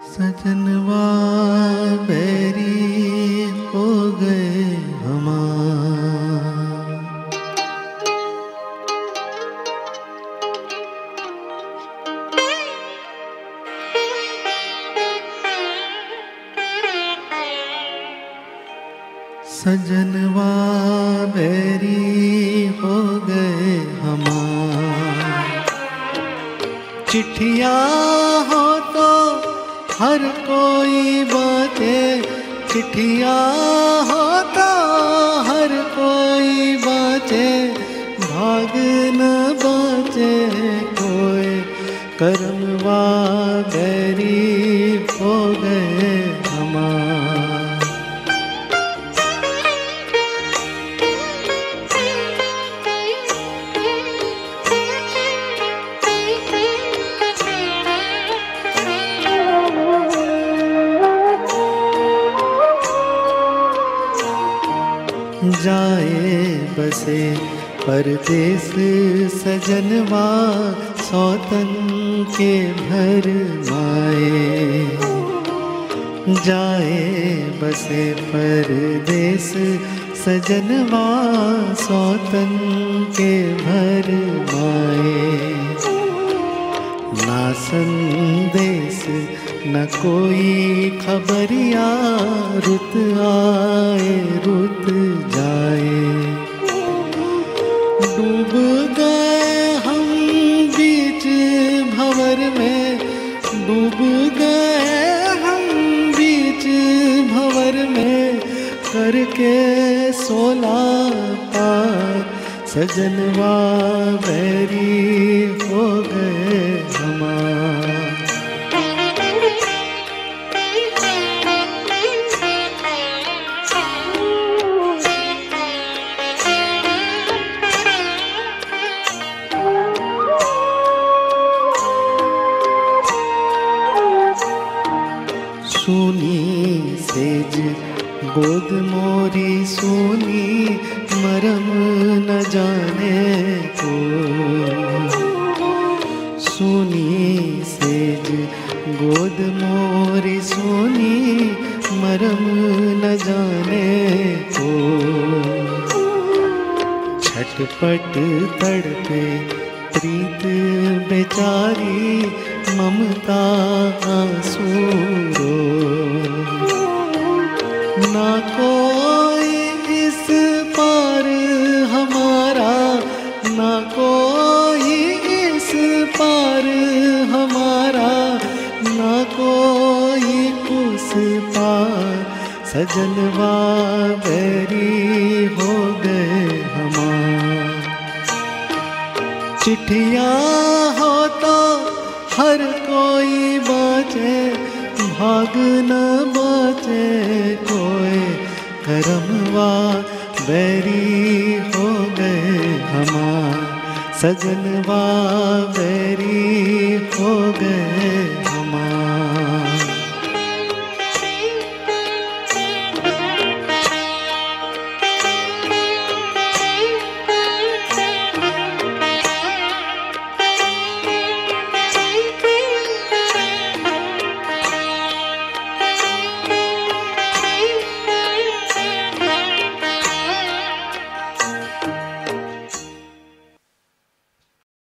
सजनवा बैरी हो गए हमार। सजनवा बैरी हो गए हमार। चिट्ठियाँ हो तो हर कोई बाते, चिट्ठियाँ हो तो हर कोई बाते, भाग न बाचे कोई, करमवा बैरी हो गए हमार। जाए बसे परदेस सजनवा, सौतन के भर माए। जाए बसे परदेस सजनवा, सौतन के भर माए। ना संदेश न कोई खबरिया, रुत आए रुत जाए। डूब गए हम बीच भंवर में, डूब गए हम बीच भंवर में, करके 16 पार, सजनवा बैरी हो गए हमार। सुनी सेज गोद मोरी सुनी, मरम न जाने को। सुनी सेज गोद मोरी सुनी, मरम न जाने को। छटपट तड़पे प्रीत बेचारी, ममता आंसू रो। ना कोई इस पार हमारा, ना कोई इस पार हमारा, ना कोई उस पार, सजनवा बैरी हो गए हमार। चिट्ठियाँ हो तो हर कोई बाचे, भाग न बाचे कोई, करमवा बैरी हो गए हमार। सजनवा बैरी हो गए